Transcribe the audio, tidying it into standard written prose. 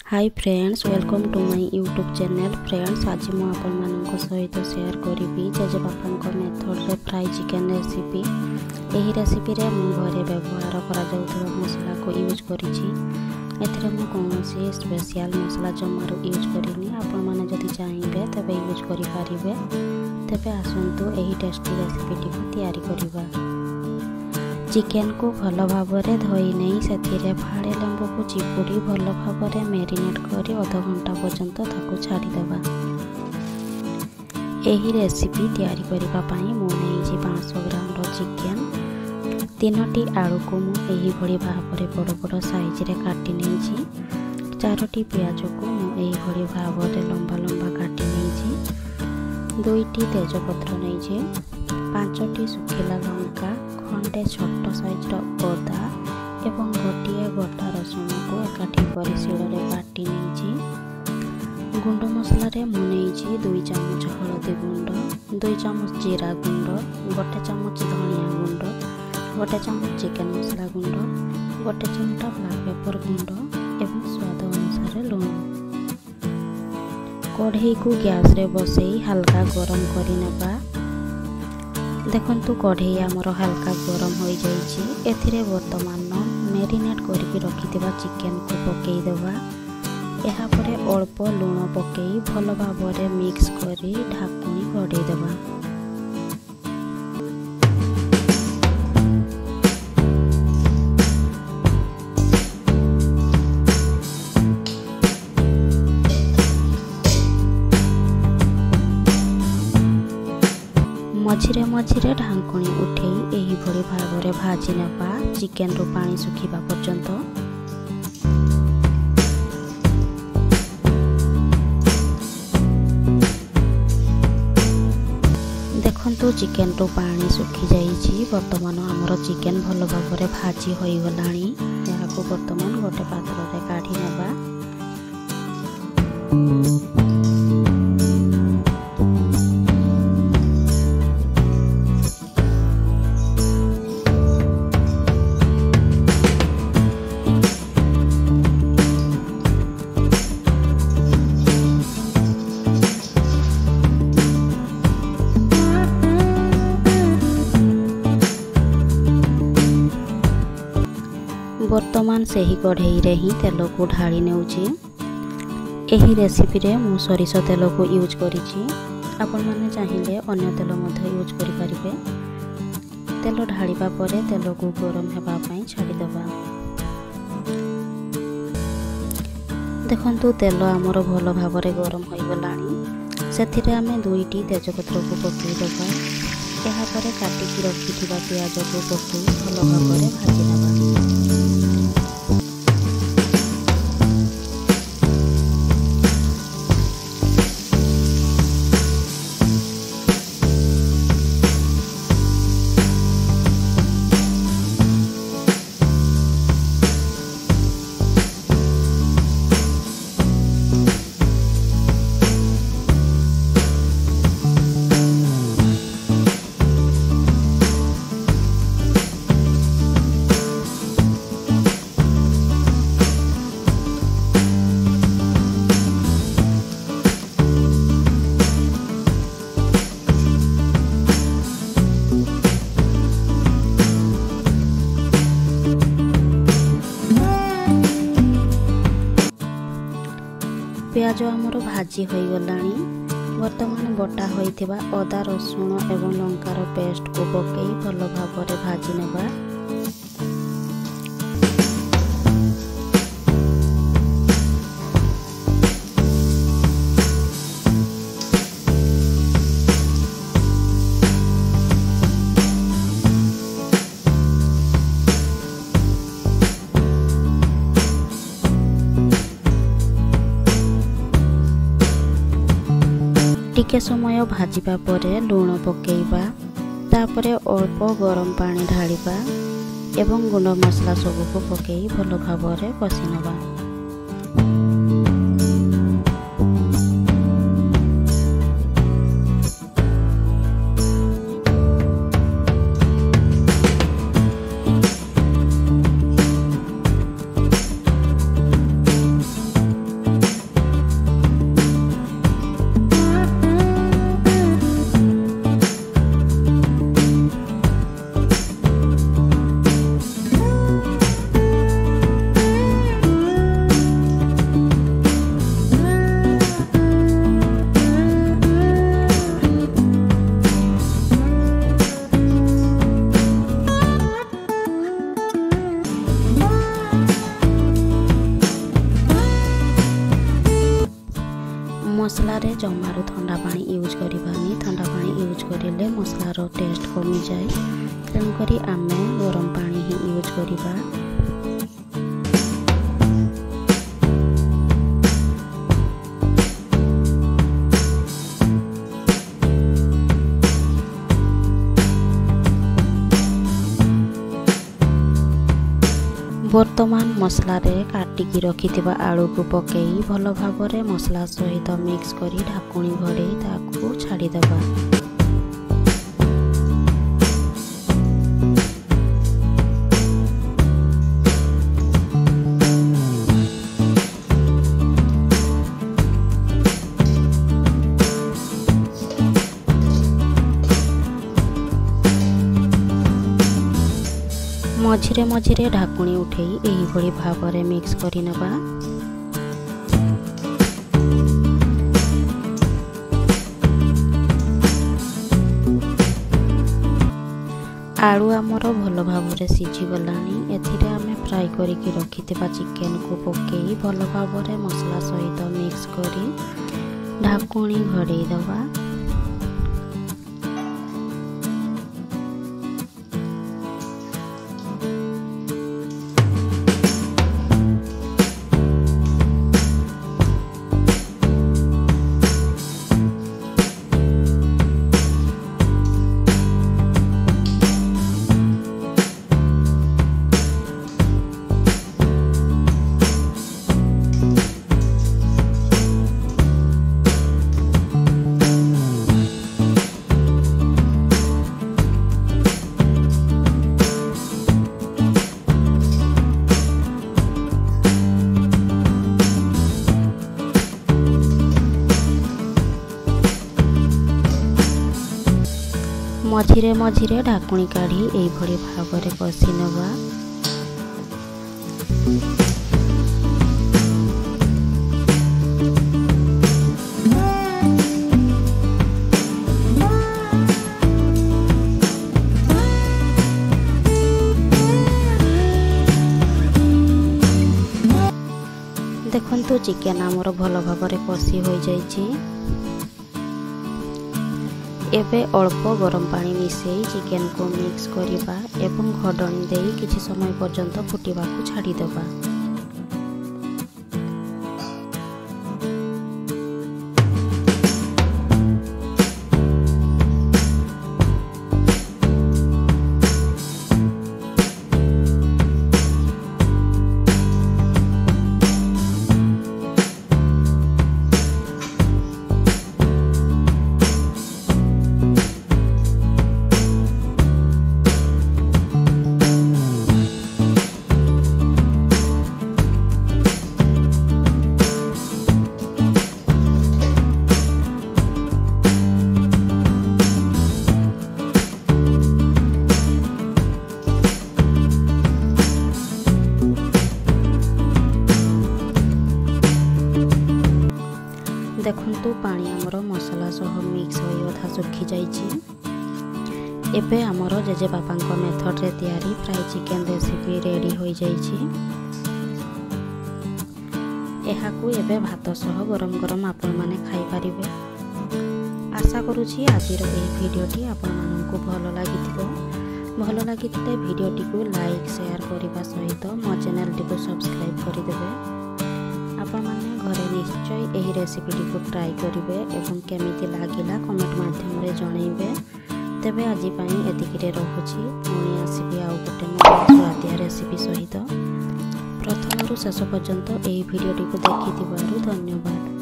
Hi friends, welcome to my YouTube channel. Friends, आज मु आपण मानक सहित शेयर करी जेजे बापा मेथड रे फ्राई चिकन रेसिपी। यही रेसिपी रे मु घरे व्यवहार करा जाउथबा मसला को यूज करिछि। एथिरे मु कोनोसी स्पेशल मसला जमारू यूज करिनी। आपण माने जदि चाहिबे तबे यूज करि पारिबे। तबे आसंतु एही टेस्टी रेसिपी को तैयारी करिबा। चिकेन को भल भाव में धोई नहीं से फाड़े लेंबू को चिपुड़ी भल भाव में मैरिनेट कर आधा घंटा पर्यंत ताकू छाड़ीदेवा। यही रेसिपी तैयारी करने मुझे 500 ग्राम चिकेन 3टी आलू को मुझे भाव में बड़ बड़ साइज रे काटी नहीं। 4टी पियाज को मुझे भाव में लंबा लंबा काटी नहीं। 2टी तेजपत्र नहीं। 5टी सुखिला लंका, खंडे छोट साइज अदा एवं गोटे गोटा रसुण को एकाठी कर शिଳରେ बाटी नहीं। गुंड मसला रे मुझे 2 चामच हलदी गुंड, 2 चामच जीरा गुंड, 1 चामच धनिया गुंड, 1 चामच चिकेन मसला गुंड, 1 चिमटा ब्लैक पेपर गुंड एवं स्वाद अनुसार लुण। कढ़ई को गैस रे बसई हल्का गरम करनेबा। देखंतु कढ़ई आमर हल्का गरम हो जाइए। एथिरे वर्तमान मैरिनेट करके रखिथिबा चिकेन को पकई देबा। एहा परे अल्प लुण पकई भल भाव में मिक्स करी ढाकुणी घोड़े देबा। मझिरे मझिरे ढाकुणी उठे यही भाव में भाजी नेबा चिकेन रो पानी सुखिबा पर्यंत। देखंतु चिकेन रो पानी सुखी जाइछि। वर्तमान हमर चिकेन भल भाव में भाजी होई गलानी। याको वर्तमान गोटे पात्र रे काढी नेबा। वर्तमान से ही कढ़ई रे ही तेल को ढाली नेउची। एही रेसिपी रे मु सरिष तेल को यूज करिछि। आपण माने चाहिए अन्य तेल मध्य यूज करि परिबे। तेल ढालिबा परे तेल को गरम हेबा पई छाडी देबा। देखंतु तेल हमर भल भाव में गरम होई गलानी। सेथिरे आमे 2टी तेजपत्र को पकई देबा। एहा परे काटिकी रखिथिबा पियाज को पकई भल भाव में भाजी नेबा। पियाज आमर भाजी हो गलानी। वर्तमान बटा होइथिबा अदा रसुण एवं लंकार पेस्ट को पकई भल भाव में भाजी नेबा। टिके समय भाजिबा परे लुण पकेइबा। तापरे अल्प गरम पानी ढालिबा एवं गुंड मसला सब को पकई भल भाव में कषि नेबा। मसला रे जमारू ठंडा पानी यूज करबानी। ठंडा पानी यूज करेले मसलार टेस्ट कमी जाए, तेणुक आम गरम पानी ही यूज करवा। बर्तमान मसला रे काटिकी रखिथिबा आलू को पकेई भल भाबरे मसला सहित मिक्स करी ढाकुणी घोड़े ताकू छाड़ी दबा। मझिरे मझिरे ढाकुणी उठे यही भली भावरे मिक्स करि नबा। आलू आमर भल भावरे सिझी गलानी। एथिरे आमे फ्राई करिकी रखिथिबा चिकेन को पकेई भल भावरे मसला सहित मिक्स करी ढाकुणी घोड़े दबा। मझिरे मझिरे ढाकुणी काढ़ी एई भली भावरे कषि नबा। देखंतु चिकेन आमर भल भावरे कषि हो जाइछि। एबे अल्प गरम पानी मिसेई चिकेन को मिक्स करिबा एवं घोड़णी देई किछि समय पर्यंत फुटिबा को छाड़ी देबा। देखंतु पानी आमर मसला सह मिक्स हो अधा सुखी जाइछि। एबे आमर जेजे बापांको मेथड रे तैयारी फ्राई चिकेन रेसिपी रेडी हो जाइछि। एहाकू एबे भात सह गरम गरम आपण माने खाई परिबे। आशा करूछि आजिर एही भिडियोटी आपण माननकु भलो लागिथिबो। भलो लागिथिले भिडियोटी को लाइक शेयर करबा सहित मो चैनल टी को सब्सक्राइब करि देबे। आपण माने घरे निश्चय एही रेसिपी को ट्राई करिवे एवं केमिति लागिला कमेंट माध्यम रे जणाइबे। तेबे आजि पई एतिकिरे रहुछि। पुणी आसीबे आ गोटे नया स्वादिया रेसिपी सहित। प्रथमरु शेष पर्यंत एही भिडियोटी को देखिथिबारु धन्यवाद।